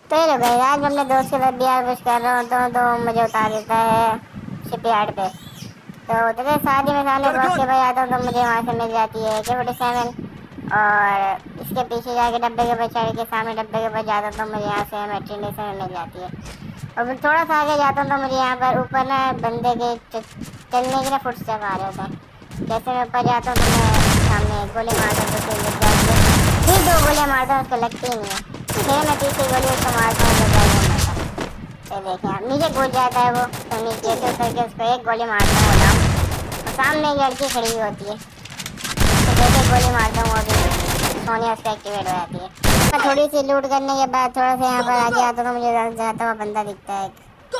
तो ये लोग आज मैं अपने दोस्त के साथ बिहार बुश कर रहा होता हूँ तो मुझे उतार देता है शिपयार्ड पे। तो उतरे शादी में सामने बॉस के भाई आता हूँ तो मुझे वहाँ से मिल जाती है AK-47 और इसके पीछे जाके डब्बे के ऊपर चढ़ के सामने डब्बे के ऊपर जाता हूँ तो मुझे यहाँ से मैट्रिनेशन मिल जाती है। और फिर थोड़ा सा आगे जाता हूँ तो मुझे यहाँ पर ऊपर ना बंदे के चलने के लिए फुटस्टेप आ रहे होते हैं। जैसे मैं ऊपर जाता हूँ तो मैं सामने गोली मारता हूँ तो लग जाती है, फिर 2 गोलियाँ मारता हूँ उसको लगती ही नहीं है, फिर मैं तीसरी गोली उसको मारता हूँ तो फिर देखें आप नीचे कूद जाता है वो। तो नीचे से करके उसको 1 गोली मारता हूँ डाउन और सामने एक लड़की खड़ी हुई होती है तो जैसे गोली मारता हूँ अभी सोनिया उसका एक्टिवेट हो जाती है। मैं थोड़ी सी लूट करने के बाद थोड़ा सा यहाँ पर आगे आता तो मुझे जाता हुआ बंदा दिखता है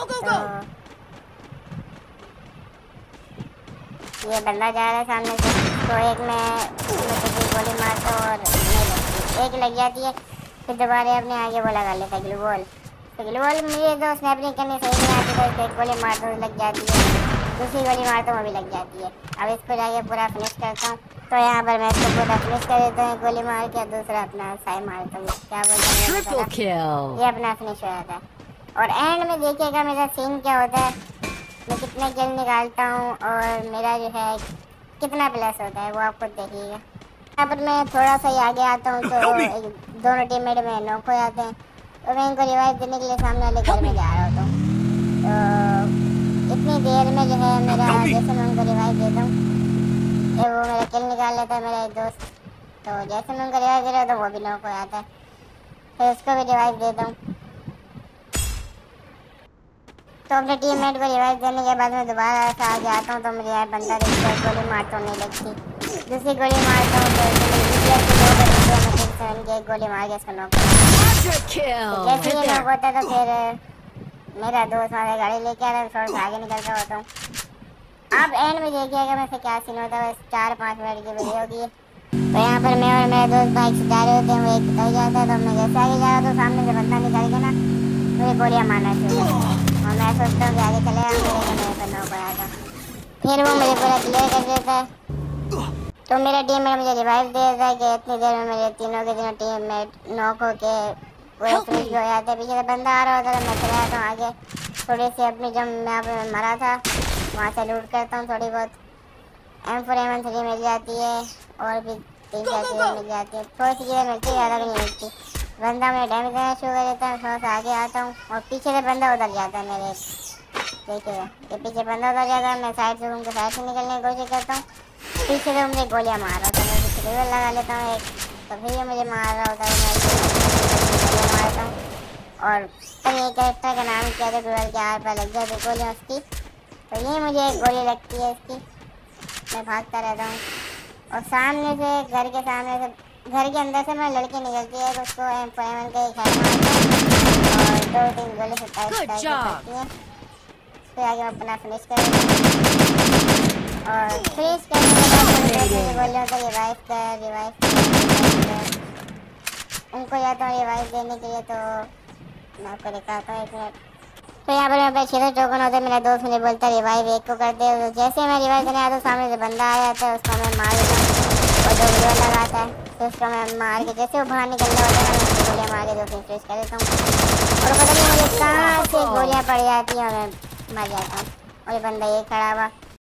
तो ये बंदा जा रहा है सामने से तो एक मैं गोली मारता हूँ और नहीं लगती, एक लग जाती है फिर दोबारा अपने आगे वो लगा लेता है ग्लूवॉल। तो ग्लूवॉल मुझे तो स्नैपिंग करनी सही नहीं आती तो एक गोली मारता हूँ लग जाती है, दूसरी गोली मारता हूँ वो भी लग जाती है। अब इसको जाके पूरा फिनिश करता हूँ तो यहाँ पर मैं इसको पूरा फिनिश कर देता हूँ गोली मार के, दूसरा अपना साई मारता हूँ क्या बोलते हैं ये अपना फिनिश हो जाता है। और एंड में देखिएगा मेरा सीन क्या होता है, मैं कितने किल निकालता हूँ और मेरा जो है कितना प्लस होता है वो आप खुद देखिएगा। यहाँ पर मैं थोड़ा सा ही आगे आता हूँ तो दोनों टीममेट में नॉक हो जाते हैं तो मैं इनको रिवाइव देने के लिए सामने वाले घर में जा रहा होता हूँ। तो इतनी देर में जो है मेरा जैसे मैं उनको रिवाइव देता हूँ वो मेरा किल निकाल लेता है मेरा एक दोस्त। तो जैसे मैं उनको रिवाइव दे रहा होता हूँ वो भी नॉक हो जाता है, फिर उसको भी रिवाइव देता हूँ। तो अपने टीममेट को रिवाइव देने के बाद मैं दोबारा ऐसा आगे आता हूँ तो मुझे यार बंदा दिखता है, गोली मारता हूँ नहीं लगती, दूसरी गोली मारता हूँ तो एक गोली मार के इसको नॉक जैसे ये नॉक होता है तो फिर मेरा दोस्त वहाँ गाड़ी लेके आ रहा है, थोड़ा सा आगे निकल रहा होता हूँ। आप एंड में देखिएगा मैं से क्या सीन होता है, बस 4-5 मिनट की वीडियो होगी। तो यहाँ पर मैं और मेरे दोस्त बाइक से जा रहे होते हैं, वो एक निकल जाता है तो मैं जैसे आगे जा रहा हूँ तो सामने से बंदा निकल के ना मुझे गोलियाँ मारना शुरू और मैं सोचता हूँ कि आगे चले मेरे पर नॉक हो जाता, फिर वो मुझे पूरा क्लियर कर देता है। तो मेरा टीममेट मुझे रिवाइव दे देता है कि इतनी देर में मेरे तीनों के तीनों टीममेट नॉक होके पूरे फिनिश हो जाते हैं। पीछे से बंदा आ रहा होता है तो मैं चला जाता हूँ आगे, थोड़ी सी अपनी जब मैं यहाँ पर मरा था वहाँ से लूट करता हूँ थोड़ी बहुत, M4A13 मिल जाती है और भी 3-4 चीज़ें मिल जाती है, थोड़ी सी चीज़ें मिलती है ज़्यादा नहीं मिलती। बंदा मुझे डैमेज देना शुरू कर देता है, थोड़ा सा आगे आता हूँ और पीछे से बंदा उधर जाता है मेरे, देखिएगा ये पीछे बंदा उधर जाता है, मैं साइड से उनके साइड से निकलने की कोशिश करता हूँ, पीछे से मुझे गोलियाँ मार रहा होता है, मैं पीछे रिवर लगा लेता हूँ एक तो फिर ये मुझे मार रहा होता है, मैं मारता हूँ और फिर ये कैरेक्टर का नाम क्या था रिवर के आर पर लग जाती गोलियाँ उसकी, तो ये मुझे एक गोली लगती है इसकी, मैं भागता रहता हूँ और सामने से घर के सामने से घर के अंदर से मैं लड़की निकलती है तो उसको M4A1 का एक हेड मारता हूँ और 2-3 गोली से फटती हैं, फिर आगे मैं अपना फिनिश कर देता हूँ और फिनिश करने के बाद गोलियों को रिवाइव उनको जाता हूँ रिवाइव देने के लिए। तो मैं आपको दिखाता हूँ 1 मिनट। तो यहाँ पर मेरे 6 टोकन होते हैं, मेरा दोस्त मुझे बोलता है रिवाइव एक को करते हैं, तो जैसे मैं रिवाइव देने आता हूँ सामने से बंदा आ जाता है उसको मैं मार देता हूँ और 2 गोलियाँ लगाता है, तो उसको मैं मार के जैसे वो बाहर निकलने होता है मैं उसको गोलियाँ मार के 2 फिनिश कर देता हूँ और पता नहीं मुझे कहाँ से गोलियाँ पड़ जाती हैं और मैं मर जाता हूँ और ये बंदा ये खड़ा हुआ